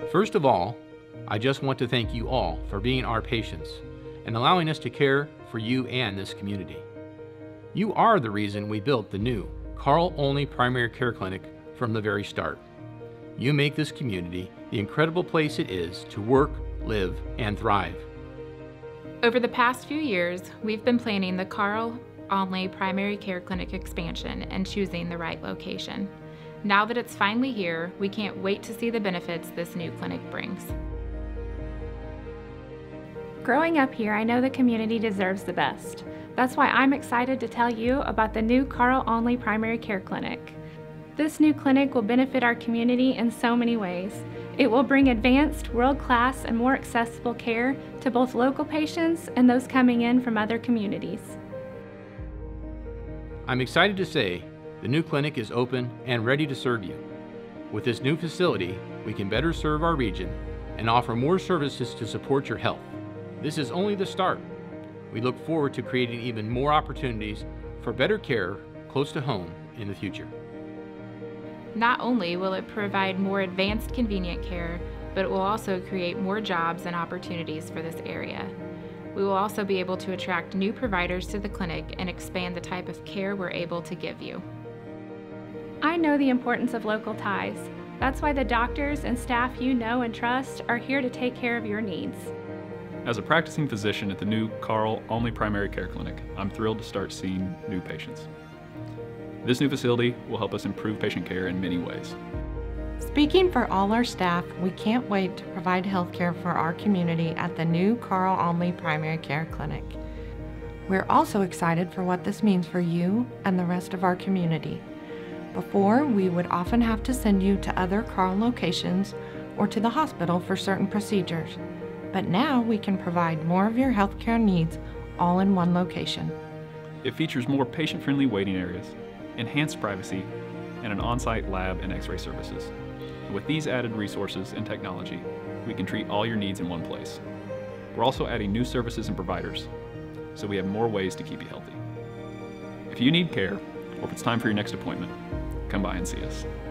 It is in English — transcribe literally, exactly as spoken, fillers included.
First of all, I just want to thank you all for being our patients and allowing us to care for you and this community. You are the reason we built the new Carl Olney Primary Care Clinic from the very start. You make this community the incredible place it is to work, live, and thrive. Over the past few years, we've been planning the Carl Olney Primary Care Clinic expansion and choosing the right location. Now that it's finally here, we can't wait to see the benefits this new clinic brings. Growing up here, I know the community deserves the best. That's why I'm excited to tell you about the new Carl Olney Primary Care Clinic. This new clinic will benefit our community in so many ways. It will bring advanced, world-class, and more accessible care to both local patients and those coming in from other communities. I'm excited to say the new clinic is open and ready to serve you. With this new facility, we can better serve our region and offer more services to support your health. This is only the start. We look forward to creating even more opportunities for better care close to home in the future. Not only will it provide more advanced, convenient care, but it will also create more jobs and opportunities for this area. We will also be able to attract new providers to the clinic and expand the type of care we're able to give you. I know the importance of local ties. That's why the doctors and staff you know and trust are here to take care of your needs. As a practicing physician at the new Carl Olney Primary Care Clinic, I'm thrilled to start seeing new patients. This new facility will help us improve patient care in many ways. Speaking for all our staff, we can't wait to provide health care for our community at the new Carl Olney Primary Care Clinic. We're also excited for what this means for you and the rest of our community. Before, we would often have to send you to other Carl locations or to the hospital for certain procedures. But now we can provide more of your healthcare needs all in one location. It features more patient-friendly waiting areas, enhanced privacy, and an on-site lab and x-ray services. With these added resources and technology, we can treat all your needs in one place. We're also adding new services and providers, so we have more ways to keep you healthy. If you need care, or if it's time for your next appointment, come by and see us.